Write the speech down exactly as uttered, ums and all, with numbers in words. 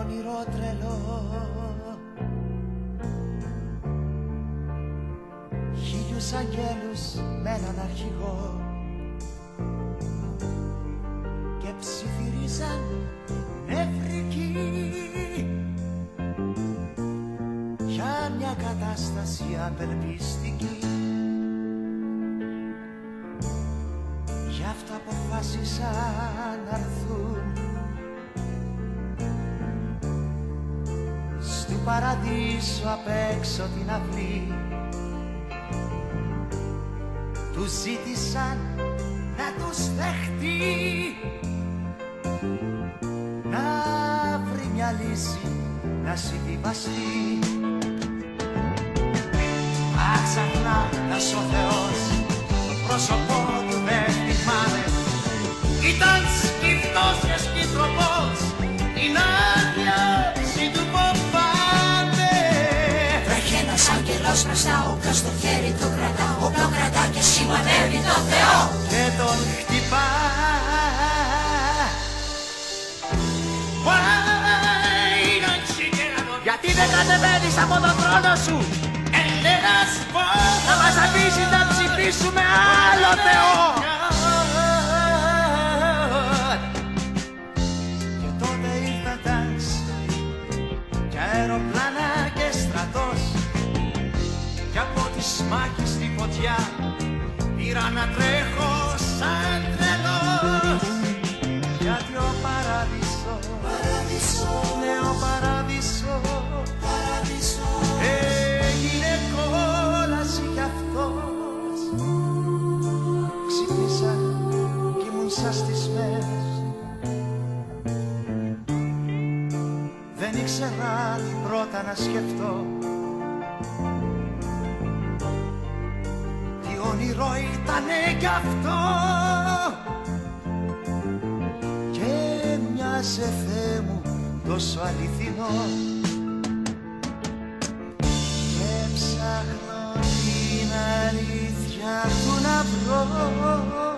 όνειρο τρελό, χίλιους αγγέλους με έναν αρχηγό και ψιθυρίζαν νευρικοί για μια κατάσταση απελπιστική. Γι' αυτό αποφάσισαν να έρθουν στου παραδείσου απ' έξω την αυλή. Τους ζήτησαν να τους δεχτεί, να βρει μια λύση, να συμβιβαστεί. Άξαχνας ο Θεός, το πρόσωπό του δεν θυμάμαι. Ήταν σκυφτός και σκυφτροπός, την άδειαση του φοβάμαι. Βρέχει ένας άγγελος μπροστά, όποιος το χέρι του κρατά, όπλο κρατά και σημαδεύει το Θεό και τον χτυπά. Γιατί δεν κατεβαίνεις από τον θρόνο σου, Έλληνας, να μας αφήσεις να ψηφίσουμε άλλο Θεό? Και τότε ήρθαν τάξη κι αεροπλάνα και στρατός, κι από τις μάχες στη φωτιά πήρα να τρέχω σαν τρελός. Γιατί ο παράδεισος, ναι ο παράδεισος, έγινε κόλαση κι αυτός. Ξύπνησα κι ήμουν σαν στις μέρες, δεν ήξερα τι πρώτα να σκεφτώ. Τι όνειρο ήτανε κι αυτό, και μοιάζε Θεέ μου τόσο αληθινό. Και ψάχνω την αλήθεια του να βρω,